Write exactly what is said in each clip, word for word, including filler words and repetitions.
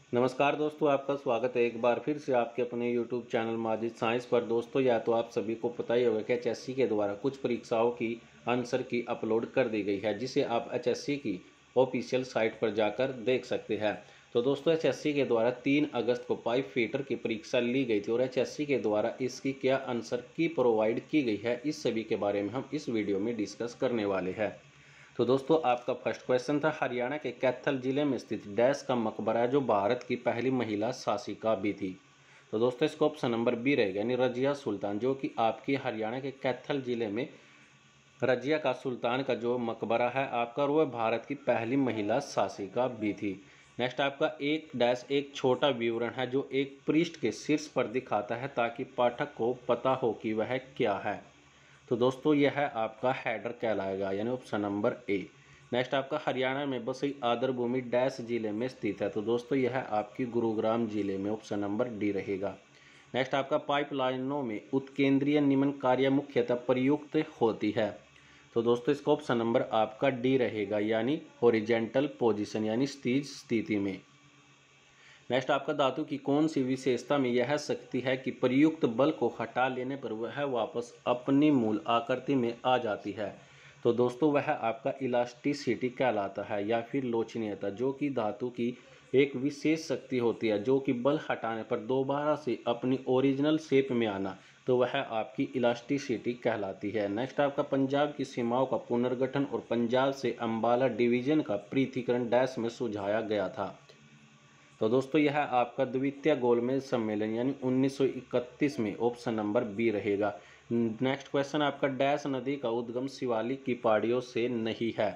नमस्कार दोस्तों, आपका स्वागत है एक बार फिर से आपके अपने यूट्यूब चैनल माजिद साइंस पर। दोस्तों, या तो आप सभी को पता ही होगा कि एचएससी के द्वारा कुछ परीक्षाओं की आंसर की अपलोड कर दी गई है, जिसे आप एचएससी की ऑफिशियल साइट पर जाकर देख सकते हैं। तो दोस्तों, एचएससी के द्वारा तीन अगस्त को पाइप फिटर की परीक्षा ली गई थी और एचएससी के द्वारा इसकी क्या आंसर की प्रोवाइड की गई है, इस सभी के बारे में हम इस वीडियो में डिस्कस करने वाले हैं। तो दोस्तों, आपका फर्स्ट क्वेश्चन था, हरियाणा के कैथल जिले में स्थित डैश का मकबरा जो भारत की पहली महिला शासिका भी थी। तो दोस्तों, इसका ऑप्शन नंबर बी रहेगा, यानी रजिया सुल्तान, जो कि आपकी हरियाणा के कैथल जिले में रजिया का सुल्तान का जो मकबरा है आपका, वह भारत की पहली महिला शासिका भी थी। नेक्स्ट आपका एक डैश एक छोटा विवरण है जो एक पृष्ठ के शीर्ष पर दिखाता है ताकि पाठक को पता हो कि वह क्या है। तो दोस्तों, यह है आपका हेडर कहलाएगा, यानी ऑप्शन नंबर ए। नेक्स्ट आपका हरियाणा में बसी आदर भूमि डैश जिले में स्थित है। तो दोस्तों, यह आपकी गुरुग्राम जिले में, ऑप्शन नंबर डी रहेगा। नेक्स्ट आपका पाइपलाइनों में उत्केंद्रीय निम्न कार्य मुख्यतः प्रयुक्त होती है। तो दोस्तों, इसका ऑप्शन नंबर आपका डी रहेगा, यानी हॉरिजेंटल पोजीशन, यानी स्थिर स्थिति में। नेक्स्ट आपका धातु की कौन सी विशेषता में यह शक्ति है कि प्रयुक्त बल को हटा लेने पर वह वापस अपनी मूल आकृति में आ जाती है। तो दोस्तों, वह आपका इलास्टिसिटी कहलाता है या फिर लोचनीयता, जो कि धातु की एक विशेष शक्ति होती है जो कि बल हटाने पर दोबारा से अपनी ओरिजिनल शेप में आना, तो वह आपकी इलास्टिसिटी कहलाती है। नेक्स्ट आपका पंजाब की सीमाओं का पुनर्गठन और पंजाब से अम्बाला डिवीजन का पृथक्करण डैश में सुझाया गया था। तो दोस्तों, यह आपका द्वितीय गोलमेज सम्मेलन यानी उन्नीस सौ इकतीस में, ऑप्शन नंबर बी रहेगा। नेक्स्ट क्वेश्चन आपका, डैश नदी का उद्गम शिवालिक की पहाड़ियों से नहीं है।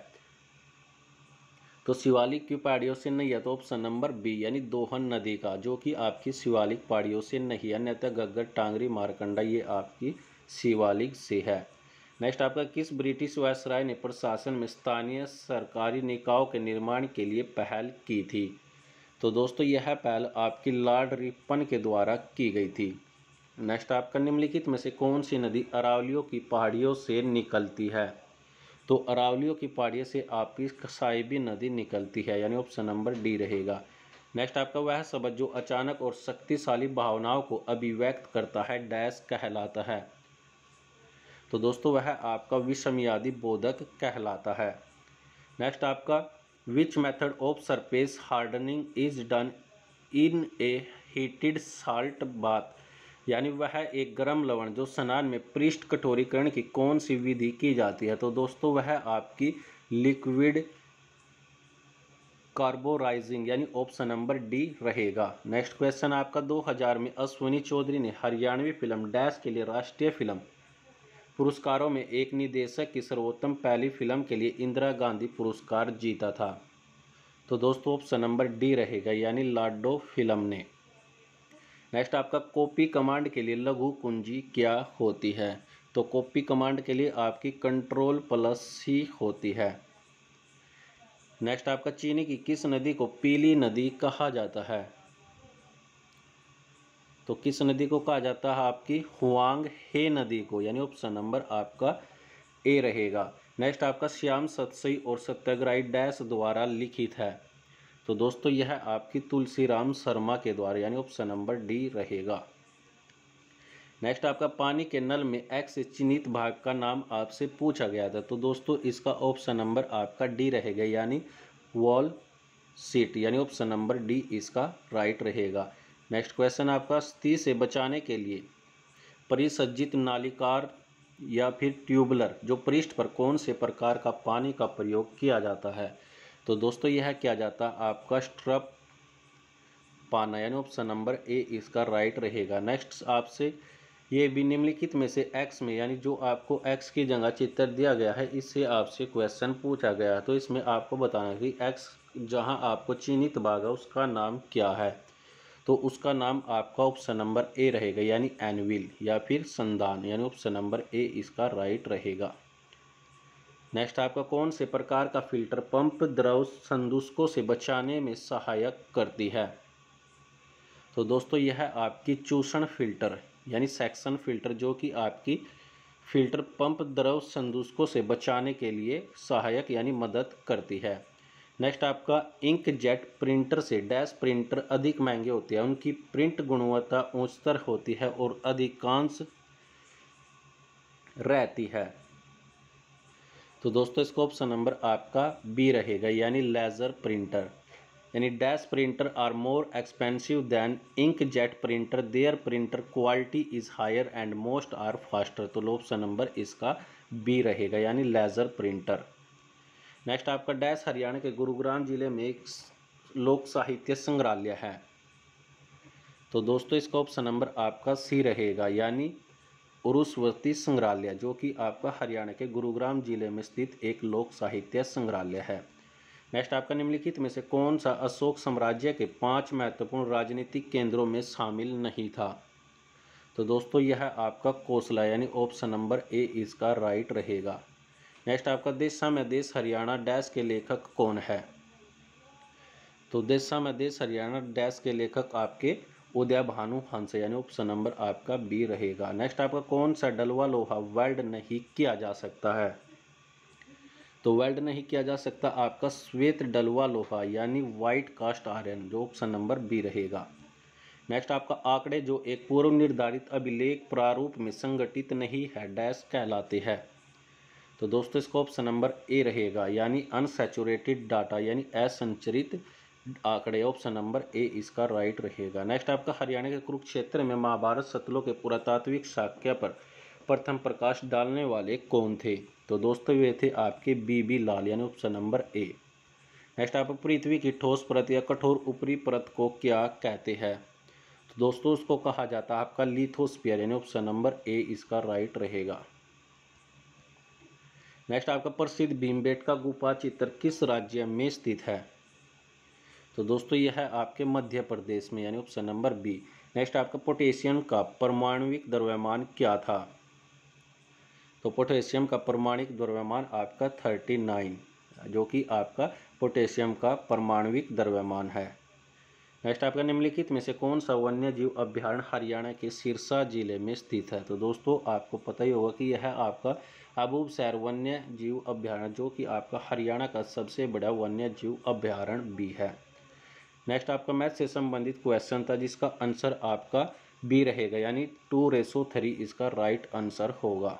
तो शिवालिक की पहाड़ियों से नहीं है, तो ऑप्शन नंबर बी यानी दोहन नदी का, जो कि आपकी शिवालिक पहाड़ियों से नहीं है। अन्यथा गग्गर, टांगरी, मारकंडा ये आपकी शिवालिक से है। नेक्स्ट आपका, किस ब्रिटिश वायसराय ने प्रशासन में स्थानीय सरकारी निकायों के निर्माण के लिए पहल की थी। तो दोस्तों, यह पहल आपकी लॉर्ड रिपन के द्वारा की गई थी। नेक्स्ट आपका, निम्नलिखित में से कौन सी नदी अरावलियों की पहाड़ियों से निकलती है। तो अरावलियों की पहाड़ियों से आपकी कसाईबी नदी निकलती है, यानी ऑप्शन नंबर डी रहेगा। नेक्स्ट आपका, वह शब्द जो अचानक और शक्तिशाली भावनाओं को अभिव्यक्त करता है डैश कहलाता है। तो दोस्तों, वह आपका विषमयादी बोधक कहलाता है। नेक्स्ट आपका, which method of surface hardening is done in a heated salt bath, यानी वह एक गर्म लवण जो स्नान में पृष्ठ कठोरीकरण की कौन सी विधि की जाती है। तो दोस्तों, वह आपकी लिक्विड कार्बोराइजिंग, यानी ऑप्शन नंबर डी रहेगा। नेक्स्ट क्वेश्चन आपका, दो हज़ार में अश्विनी चौधरी ने हरियाणवी फिल्म डैश के लिए राष्ट्रीय फिल्म पुरस्कारों में एक निर्देशक की सर्वोत्तम पहली फिल्म के लिए इंदिरा गांधी पुरस्कार जीता था। तो दोस्तों, ऑप्शन नंबर डी रहेगा, यानी लाडो फिल्म ने। नेक्स्ट आपका, कॉपी कमांड के लिए लघु कुंजी क्या होती है। तो कॉपी कमांड के लिए आपकी कंट्रोल प्लस सी होती है। नेक्स्ट आपका, चीनी की किस नदी को पीली नदी कहा जाता है। तो किस नदी को कहा जाता है, आपकी हुआंग हे नदी को, यानी ऑप्शन नंबर आपका ए रहेगा। नेक्स्ट आपका, श्याम सतसई और सत्याग्रही डैश द्वारा लिखित है। तो दोस्तों, यह आपकी तुलसीराम शर्मा के द्वारा, यानी ऑप्शन नंबर डी रहेगा। नेक्स्ट आपका, पानी के नल में एक्स से चिन्हित भाग का नाम आपसे पूछा गया था। तो दोस्तों, इसका ऑप्शन नंबर आपका डी रहेगा, यानी वॉल सीट, यानी ऑप्शन नंबर डी इसका राइट रहेगा। नेक्स्ट क्वेश्चन आपका, स्थिति से बचाने के लिए परिसज्जित नालिकार या फिर ट्यूबलर जो पृष्ठ पर कौन से प्रकार का पानी का प्रयोग किया जाता है। तो दोस्तों, यह किया जाता है आपका स्ट्रप पाना, यानी ऑप्शन नंबर ए इसका राइट रहेगा। नेक्स्ट आपसे, ये भी निम्नलिखित में से एक्स में, यानी जो आपको एक्स की जगह चित्र दिया गया है, इससे आपसे क्वेश्चन पूछा गया है। तो इसमें आपको बताना है कि एक्स जहां आपको चिन्हित भाग है उसका नाम क्या है। तो उसका नाम आपका ऑप्शन नंबर ए रहेगा, यानी एनविल या फिर संदान, यानी ऑप्शन नंबर ए इसका राइट रहेगा। नेक्स्ट आपका, कौन से प्रकार का फिल्टर पंप द्रव संदूषकों से बचाने में सहायक करती है। तो दोस्तों, यह आपकी चूषण फिल्टर यानी सेक्शन फिल्टर, जो कि आपकी फिल्टर पंप द्रव संदूषकों से बचाने के लिए सहायक यानी मदद करती है। नेक्स्ट आपका इंक जेट प्रिंटर से डैश प्रिंटर अधिक महंगे होते हैं, उनकी प्रिंट गुणवत्ता उच्चतर होती है और अधिकांश रहती है। तो दोस्तों इसका ऑप्शन नंबर आपका बी रहेगा, यानी लेजर प्रिंटर। यानी dash printer are more expensive than ink jet printer, their printer quality is higher and most are faster. तो ऑप्शन नंबर इसका बी रहेगा, यानी लेजर प्रिंटर। नेक्स्ट आपका डैश हरियाणा के गुरुग्राम जिले में एक लोक साहित्य संग्रहालय है। तो दोस्तों इसका ऑप्शन नंबर आपका सी रहेगा, यानी उरुस्वती संग्रहालय, जो कि आपका हरियाणा के गुरुग्राम जिले में स्थित एक लोक साहित्य संग्रहालय है। नेक्स्ट आपका निम्नलिखित में से कौन सा अशोक साम्राज्य के पांच महत्वपूर्ण राजनीतिक केंद्रों में शामिल नहीं था। तो दोस्तों यह आपका कोसला, यानी ऑप्शन नंबर ए इसका राइट रहेगा। नेक्स्ट आपका देशा में देश हरियाणा डैश के लेखक कौन है। तो देशा में देश हरियाणा डैश के लेखक आपके उदय भानु हंस, यानी ऑप्शन नंबर आपका बी रहेगा। नेक्स्ट आपका कौन सा डलवा लोहा वेल्ड नहीं किया जा सकता है। तो वेल्ड नहीं किया जा सकता आपका श्वेत डलवा लोहा, यानी व्हाइट कास्ट आयरन, जो ऑप्शन नंबर बी रहेगा। नेक्स्ट आपका आंकड़े जो एक पूर्व निर्धारित अभिलेख प्रारूप में संगठित नहीं है डैश कहलाते हैं। तो दोस्तों इसका ऑप्शन नंबर ए रहेगा, यानी अनसैचुरेटेड डाटा, यानी असंरचित आंकड़े, ऑप्शन नंबर ए इसका राइट रहेगा। नेक्स्ट आपका हरियाणा के कुरुक्षेत्र में महाभारत सतलों के पुरातात्विक साक्ष्य पर प्रथम प्रकाश डालने वाले कौन थे। तो दोस्तों वे थे आपके बी बी लाल, यानी ऑप्शन नंबर ए। नेक्स्ट आपको पृथ्वी की ठोस परत या कठोर ऊपरी परत को क्या कहते हैं। तो दोस्तों उसको कहा जाता है आपका लिथोस्फीयर, यानी ऑप्शन नंबर ए इसका राइट रहेगा। नेक्स्ट आपका प्रसिद्ध भीमबेटका गुफा चित्र किस राज्य में स्थित है। तो दोस्तों यह है आपके मध्य प्रदेश में, यानी ऑप्शन नंबर बी। नेक्स्ट आपका पोटेशियम का परमाणविक द्रव्यमान क्या था। तो पोटेशियम का परमाणविक द्रव्यमान आपका थर्टी नाइन, जो कि आपका पोटेशियम का परमाणविक द्रव्यमान है। नेक्स्ट आपका निम्नलिखित में से कौन सा वन्य जीव अभ्यारण्य हरियाणा के सिरसा जिले में स्थित है। तो दोस्तों आपको पता ही होगा कि यह आपका अबूबसैर वन्य जीव अभ्यारण्य, जो कि आपका हरियाणा का सबसे बड़ा वन्य जीव अभ्यारण्य भी है। नेक्स्ट आपका मैथ से संबंधित क्वेश्चन था, जिसका आंसर आपका बी रहेगा, यानी टू रेसो थ्री इसका राइट आंसर होगा।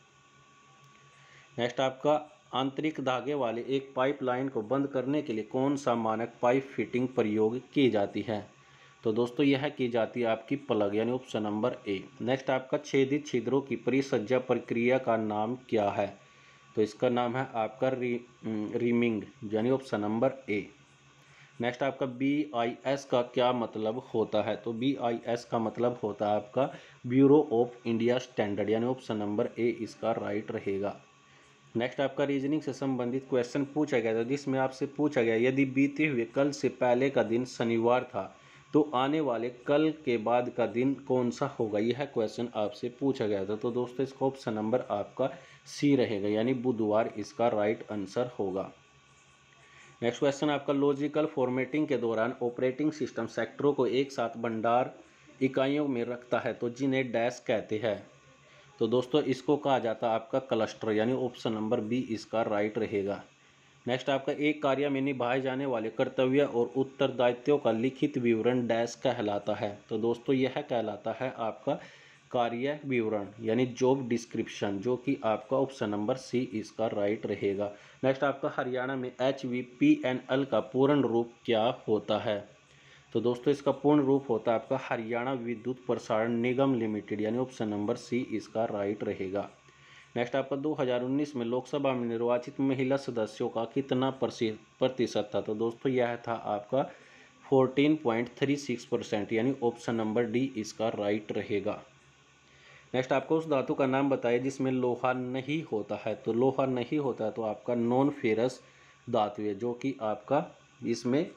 नेक्स्ट आपका आंतरिक धागे वाले एक पाइपलाइन को बंद करने के लिए कौन सा मानक पाइप फिटिंग प्रयोग की जाती है। तो दोस्तों यह की जाती है आपकी प्लग, यानी ऑप्शन नंबर ए। नेक्स्ट आपका छेदित छिद्रों की परिसज्जा प्रक्रिया का नाम क्या है। तो इसका नाम है आपका री रीमिंग, यानी ऑप्शन नंबर ए। नेक्स्ट आपका बी आई एस का क्या मतलब होता है। तो बी आई एस का मतलब होता है आपका ब्यूरो ऑफ इंडिया स्टैंडर्ड, यानी ऑप्शन नंबर ए इसका राइट रहेगा। नेक्स्ट आपका रीजनिंग से संबंधित क्वेश्चन पूछा गया था, जिसमें आपसे पूछा गया यदि बीते हुए कल से पहले का दिन शनिवार था तो आने वाले कल के बाद का दिन कौन सा होगा। यह क्वेश्चन आपसे पूछा गया था। तो दोस्तों इसका ऑप्शन नंबर आपका सी रहेगा, यानी बुधवार इसका राइट आंसर होगा। नेक्स्ट क्वेश्चन आपका लॉजिकल फॉर्मेटिंग के दौरान ऑपरेटिंग सिस्टम सेक्टरों को एक साथ भंडार इकाइयों में रखता है तो जिन्हें डैश कहते हैं। तो दोस्तों इसको कहा जाता है आपका क्लस्टर, यानी ऑप्शन नंबर बी इसका राइट रहेगा। नेक्स्ट आपका एक कार्य में निभाए जाने वाले कर्तव्य और उत्तरदायित्वों का लिखित विवरण डैश कहलाता है। तो दोस्तों यह कहलाता है आपका कार्य विवरण, यानी जॉब डिस्क्रिप्शन, जो कि आपका ऑप्शन नंबर सी इसका राइट रहेगा। नेक्स्ट आपका हरियाणा में H V P N L का पूर्ण रूप क्या होता है। तो दोस्तों इसका पूर्ण रूप होता है आपका हरियाणा विद्युत प्रसारण निगम लिमिटेड, यानी ऑप्शन नंबर सी इसका राइट रहेगा। नेक्स्ट आपका दो हज़ार उन्नीस में लोकसभा में निर्वाचित महिला सदस्यों का कितना प्रतिशत था। तो दोस्तों यह था आपका चौदह पॉइंट तीन छह परसेंट, यानी ऑप्शन नंबर डी इसका राइट रहेगा। नेक्स्ट आपको उस धातु का नाम बताइए जिसमें लोहा नहीं होता है। तो लोहा नहीं होता है तो आपका नॉन फेरस धातु है, जो कि आपका इसमें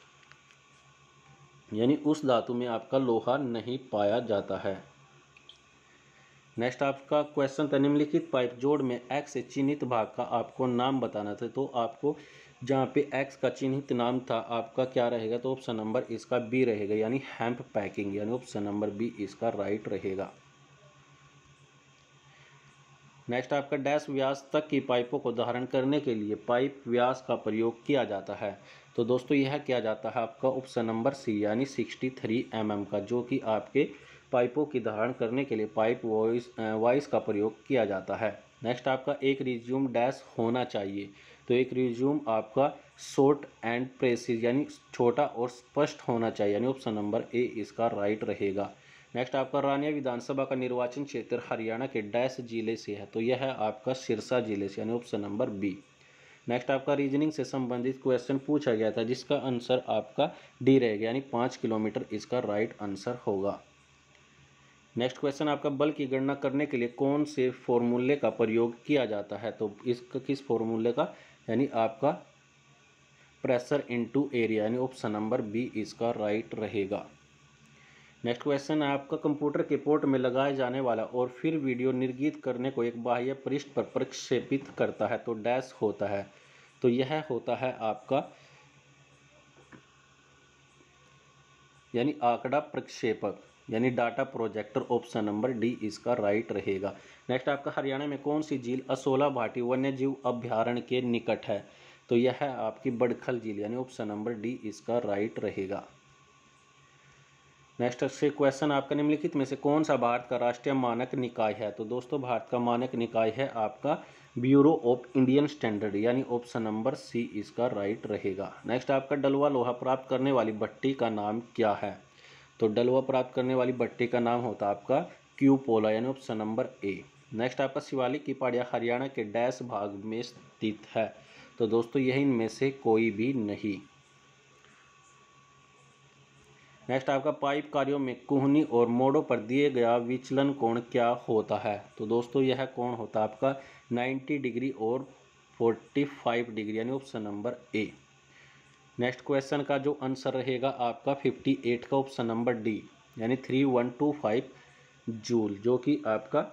यानी उस धातु में आपका लोहा नहीं पाया जाता है। नेक्स्ट आपका क्वेश्चन था निम्नलिखित पाइप जोड़ में एक्स से चिन्हित भाग का आपको नाम बताना था। तो आपको जहाँ पे एक्स का चिन्हित नाम था आपका क्या रहेगा। तो ऑप्शन नंबर इसका बी रहेगा, यानी हैम्प पैकिंग, यानी ऑप्शन नंबर बी इसका राइट रहेगा। नेक्स्ट आपका डैश व्यास तक की पाइपों को धारण करने के लिए पाइप व्यास का प्रयोग किया जाता है। तो दोस्तों यह किया जाता है आपका ऑप्शन नंबर सी यानी सिक्सटी थ्री एम एम का, जो कि आपके पाइपों की धारण करने के लिए पाइप वॉइस वॉइस का प्रयोग किया जाता है। नेक्स्ट आपका एक रिज्यूम डैश होना चाहिए। तो एक रिज्यूम आपका शॉर्ट एंड प्रेसिज यानी छोटा और स्पष्ट होना चाहिए, यानी ऑप्शन नंबर ए इसका राइट रहेगा। नेक्स्ट आपका रानिया विधानसभा का निर्वाचन क्षेत्र हरियाणा के डैश जिले से है। तो यह है आपका सिरसा जिले से, यानी ऑप्शन नंबर बी। नेक्स्ट आपका रीजनिंग से संबंधित क्वेश्चन पूछा गया था, जिसका आंसर आपका डी रहेगा, यानी पाँच किलोमीटर इसका राइट आंसर होगा। नेक्स्ट क्वेश्चन आपका बल की गणना करने के लिए कौन से फॉर्मूले का प्रयोग किया जाता है। तो इसका किस फॉर्मूले का, यानी आपका प्रेशर इनटू एरिया, यानी ऑप्शन नंबर बी इसका राइट रहेगा। नेक्स्ट क्वेश्चन है आपका कंप्यूटर के पोर्ट में लगाए जाने वाला और फिर वीडियो निर्गीत करने को एक बाह्य पृष्ठ पर प्रक्षेपित करता है तो डैश होता है। तो यह होता है आपका यानी आंकड़ा प्रक्षेपक, यानी data projector, option number D इसका राइट रहेगा। नेक्स्ट आपका हरियाणा में कौन सी झील असोला भाटी वन्यजीव अभ्यारण्य के निकट है। तो यह है आपकी बड़खल झील, यानी ऑप्शन नंबर डी इसका राइट रहेगा। नेक्स्ट से क्वेश्चन आपका निम्नलिखित में से कौन सा भारत का राष्ट्रीय मानक निकाय है। तो दोस्तों भारत का मानक निकाय है आपका ब्यूरो ऑफ इंडियन स्टैंडर्ड, यानी ऑप्शन नंबर सी इसका राइट रहेगा। नेक्स्ट आपका डलवा लोहा प्राप्त करने वाली भट्टी का नाम क्या है। तो डलवा प्राप्त करने वाली भट्टी का नाम होता है आपका क्यूपोला, यानी ऑप्शन नंबर ए। नेक्स्ट आपका शिवालिक की पहाड़ियाँ हरियाणा के डैश भाग में स्थित है। तो दोस्तों यह इनमें से कोई भी नहीं। नेक्स्ट आपका पाइप कार्यों में कुहनी और मोड़ों पर दिए गया विचलन कोण क्या होता है। तो दोस्तों यह कोण होता है आपका नब्बे डिग्री और पैंतालीस डिग्री, यानी option number A. Next question का जो आंसर रहेगा आपका अट्ठावन का ऑप्शन नंबर डी, यानी three one two five joule, जो कि आपका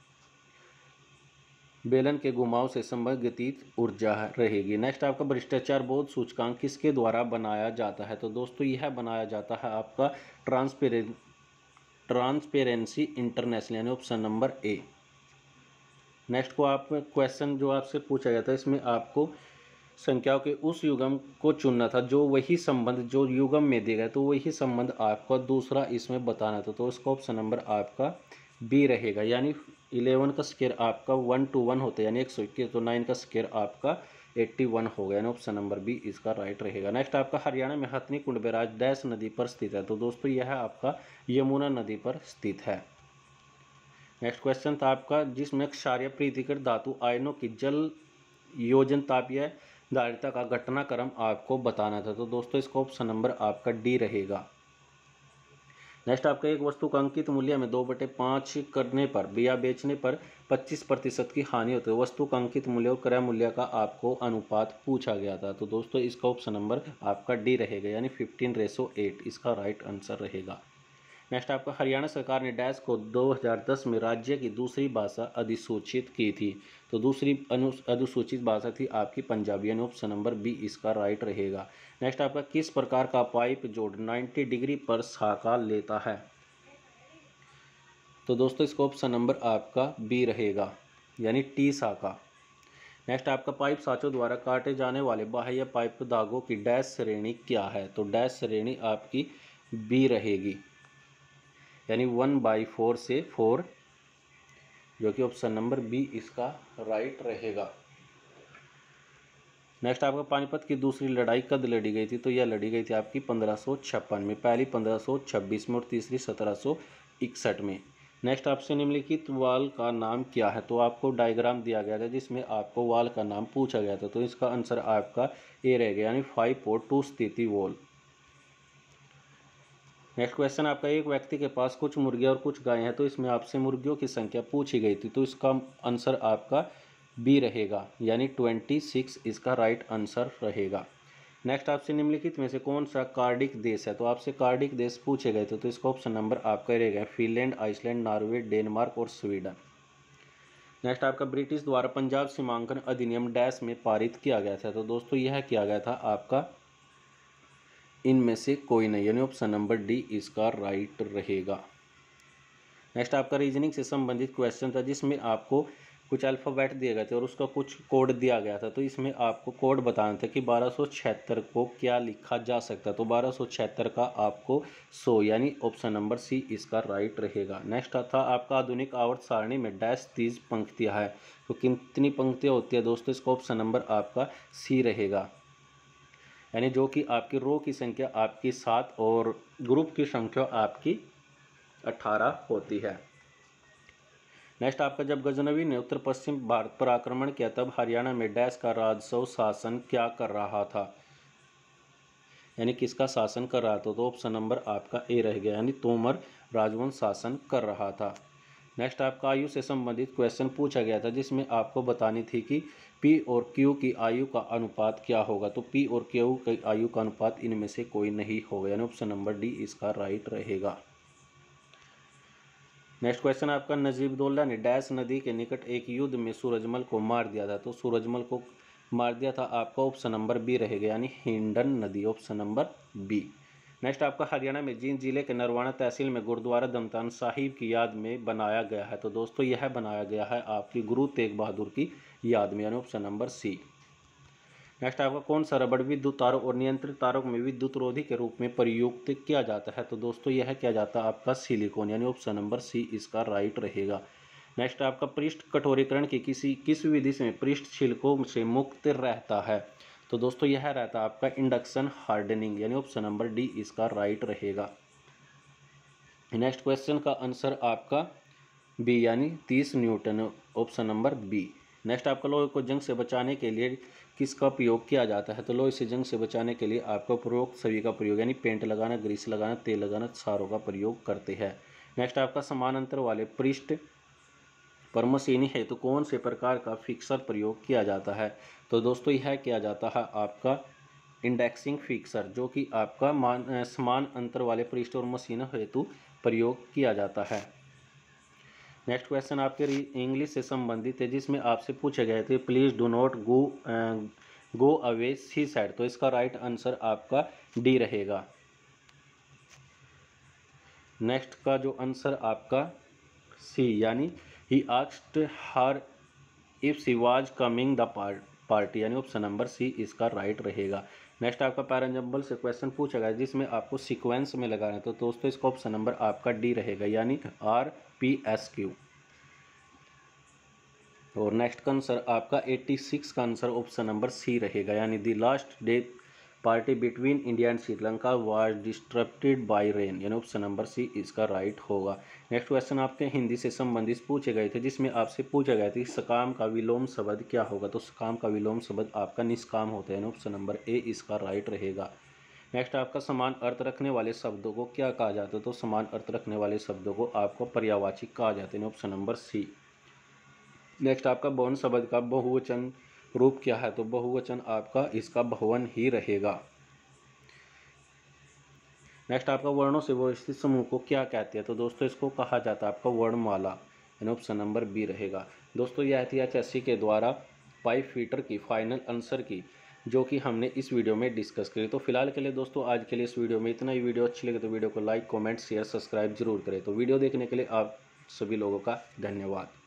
बेलन के घुमाव से संबंधित ऊर्जा रहेगी। नेक्स्ट आपका भ्रष्टाचार बोध सूचकांक किसके द्वारा बनाया जाता है। तो दोस्तों यह बनाया जाता है आपका ट्रांसपेरेंट ट्रांसपेरेंसी इंटरनेशनल, यानी ऑप्शन नंबर ए। नेक्स्ट को आप क्वेश्चन जो आपसे पूछा गया था, इसमें आपको संख्याओं के उस युग्म को चुनना था जो वही संबंध जो युग्म में दिया गया, तो वही संबंध आपका दूसरा इसमें बताना था। तो इसका ऑप्शन नंबर आपका बी रहेगा, यानी इलेवन का स्केयर आपका वन टू वन होता है, यानी एक सौ इक्कीस, तो नाइन का स्केयर आपका एट्टी वन हो गया, यानी ऑप्शन नंबर बी इसका राइट रहेगा। नेक्स्ट आपका हरियाणा में हथनी कुंड बैराज डैश नदी पर स्थित है। तो दोस्तों यह आपका यमुना नदी पर स्थित है। नेक्स्ट क्वेश्चन था आपका जिसमें क्षारीय प्रीतिकर धातु आयनों की जल योजन तापीय धारिता का घटनाक्रम आपको बताना था। तो दोस्तों इसका ऑप्शन नंबर आपका डी रहेगा। नेक्स्ट आपका एक वस्तु का अंकित मूल्य में दो बटे पाँच करने पर या बेचने पर पच्चीस प्रतिशत की हानि होती है। वस्तु का अंकित मूल्य और क्रय मूल्य का आपको अनुपात पूछा गया था। तो दोस्तों इसका ऑप्शन नंबर आपका डी रहेगा, यानी फिफ्टीन रेसो एट इसका राइट आंसर रहेगा। नेक्स्ट आपका हरियाणा सरकार ने डैश को दो हज़ार दस में राज्य की दूसरी भाषा अधिसूचित की थी। तो दूसरी अधिसूचित भाषा थी आपकी पंजाबी, यानी ऑप्शन नंबर बी इसका राइट रहेगा। नेक्स्ट आपका किस प्रकार का पाइप जोड़ नब्बे डिग्री पर शाखा लेता है। तो दोस्तों इसका ऑप्शन नंबर आपका बी रहेगा, यानी टी शाखा। नेक्स्ट आपका पाइप साँचों द्वारा काटे जाने वाले बाह्य पाइप धागों की डैश श्रेणी क्या है। तो डैश श्रेणी आपकी बी रहेगी, यानी वन बाई फोर से फोर, जो कि ऑप्शन नंबर बी इसका राइट रहेगा। नेक्स्ट आपका पानीपत की दूसरी लड़ाई कब लड़ी गई थी। तो यह लड़ी गई थी आपकी पंद्रह सौ छप्पन में, पहली पंद्रह सौ छब्बीस में और तीसरी सत्रह सौ इकसठ में। नेक्स्ट आपसे निम्नलिखित वाल का नाम क्या है। तो आपको डायग्राम दिया गया था जिसमें आपको वाल का नाम पूछा गया था। तो इसका आंसर आपका ए रहेगा, यानी फाइव पोर्ट टू स्थिति वॉल। नेक्स्ट क्वेश्चन आपका एक व्यक्ति के पास कुछ मुर्गियाँ और कुछ गायें हैं, तो इसमें आपसे मुर्गियों की संख्या पूछी गई थी। तो इसका आंसर आपका बी रहेगा, यानी ट्वेंटी सिक्स इसका राइट आंसर रहेगा। नेक्स्ट आपसे निम्नलिखित में से कौन सा कार्डिक देश है। तो आपसे कार्डिक देश पूछे गए थे। तो इसका ऑप्शन नंबर आपका रहेगा फिनलैंड, आइसलैंड, नॉर्वे, डेनमार्क और स्वीडन। नेक्स्ट आपका ब्रिटिश द्वारा पंजाब सीमांकन अधिनियम डैश में पारित किया गया था। तो दोस्तों यह किया गया था आपका इनमें से कोई नहीं, यानी ऑप्शन नंबर डी इसका राइट रहेगा। नेक्स्ट आपका रीजनिंग से संबंधित क्वेश्चन था जिसमें आपको कुछ अल्फ़ाबेट दिए गए थे और उसका कुछ कोड दिया गया था। तो इसमें आपको कोड बताना था कि बारह सौ छिहत्तर को क्या लिखा जा सकता है। तो बारह सौ छिहत्तर का आपको सौ यानी ऑप्शन नंबर सी इसका राइट रहेगा। नेक्स्ट था आपका आधुनिक आवर्त सारणी में डैश तीस पंक्तियाँ है। तो कितनी पंक्तियाँ होती है दोस्तों, इसका ऑप्शन नंबर आपका सी रहेगा। यानी जो कि आपकी रो की संख्या आपकी सात और ग्रुप की संख्या आपकी अठारह होती है। नेक्स्ट आपका जब गजनवी ने उत्तर पश्चिम भारत पर आक्रमण किया तब हरियाणा में डैश का राजस्व शासन क्या कर रहा था, यानी किसका शासन कर रहा था। तो ऑप्शन नंबर आपका ए रह गया, यानी तोमर राजवंश शासन कर रहा था। नेक्स्ट आपका आयु से संबंधित क्वेश्चन पूछा गया था जिसमें आपको बतानी थी कि पी और क्यू की आयु का अनुपात क्या होगा। तो पी और क्यू की आयु का अनुपात इनमें से कोई नहीं होगा, यानी ऑप्शन नंबर डी इसका राइट रहेगा। नेक्स्ट क्वेश्चन आपका नजीबुद्दौला ने डैश नदी के निकट एक युद्ध में सूरजमल को मार दिया था। तो सूरजमल को मार दिया था आपका ऑप्शन नंबर बी रहेगा, यानी हिंडन नदी, ऑप्शन नंबर बी। नेक्स्ट आपका हरियाणा में जींद जिले के नरवाना तहसील में गुरुद्वारा दमतान साहिब की याद में बनाया गया है। तो दोस्तों यह बनाया गया है आपकी गुरु तेग बहादुर की याद में, यानी ऑप्शन नंबर सी। नेक्स्ट आपका कौन सा रबड़ विद्युत तारों और नियंत्रित तारों में विद्युत रोधी के रूप में प्रयुक्त किया जाता है। तो दोस्तों यह किया जाता है आपका सिलिकॉन, यानी ऑप्शन नंबर सी इसका राइट रहेगा। नेक्स्ट आपका पृष्ठ कठोरीकरण की किसी किस विधि से पृष्ठ छिलकों से मुक्त रहता है। तो दोस्तों यह रहता है आपका इंडक्शन हार्डनिंग, यानी ऑप्शन नंबर डी इसका राइट रहेगा। नेक्स्ट क्वेश्चन का आंसर आपका बी यानी तीस newton, option number B. Next आपका लोहे को जंग से बचाने के लिए किसका प्रयोग किया जाता है। तो लोहे से जंग से बचाने के लिए आपका प्रयोग सभी का प्रयोग यानी पेंट लगाना, ग्रीस लगाना, तेल लगाना, सारों का प्रयोग करते हैं। नेक्स्ट आपका समान अंतर वाले पृष्ठ पर मशीनी है तो कौन से प्रकार का फिक्सर प्रयोग किया जाता है। तो दोस्तों यह किया जाता है आपका इंडेक्सिंग फिक्सर, जो कि आपका मान समान अंतर वाले पृष्ठ और मशीनों हेतु प्रयोग किया जाता है। नेक्स्ट क्वेश्चन आपके इंग्लिश से संबंधित है जिसमें आपसे पूछे गए थे please do not go go away sea side. तो इसका राइट आंसर आपका डी रहेगा। नेक्स्ट का जो आंसर आपका सी यानी he asked her if she was coming the party, यानी ऑप्शन नंबर सी इसका राइट रहेगा। नेक्स्ट आपका पैराजंबल से क्वेश्चन पूछा गया जिसमें आपको सीक्वेंस में लगाना है। तो दोस्तों इसका ऑप्शन नंबर आपका डी रहेगा, यानी आर पी एस क्यू। और नेक्स्ट का आंसर आपका छियासी का आंसर ऑप्शन नंबर सी रहेगा, यानी the last day party between India and Sri Lanka was disturbed by rain, यानी ऑप्शन नंबर सी इसका राइट होगा। नेक्स्ट क्वेश्चन आपके हिंदी से संबंधित पूछे गए थे जिसमें आपसे पूछा गया था सकाम का विलोम शब्द क्या होगा। तो सकाम का विलोम शब्द आपका निष्काम होता है, यानी ऑप्शन नंबर ए इसका राइट रहेगा। नेक्स्ट आपका समान अर्थ रखने वाले शब्दों को क्या कहा जाता है। तो समान अर्थ रखने वाले शब्दों को आपको पर्यायवाची कहा जाता है, ऑप्शन नंबर सी। नेक्स्ट आपका बहुन शब्द का बहुवचन रूप क्या है। तो बहुवचन आपका इसका भवन ही रहेगा। नेक्स्ट आपका वर्णों से व्यवस्थित समूह को क्या कहते हैं। तो दोस्तों इसको कहा जाता है आपका वर्णमाला, यानी ऑप्शन नंबर बी रहेगा। दोस्तों यह थी एचएससी के द्वारा पाइप फिटर की फाइनल आंसर की जो कि हमने इस वीडियो में डिस्कस करी। तो फिलहाल के लिए दोस्तों आज के लिए इस वीडियो में इतना ही। वीडियो अच्छी लगे तो वीडियो को लाइक, कमेंट, शेयर, सब्सक्राइब जरूर करें। तो वीडियो देखने के लिए आप सभी लोगों का धन्यवाद।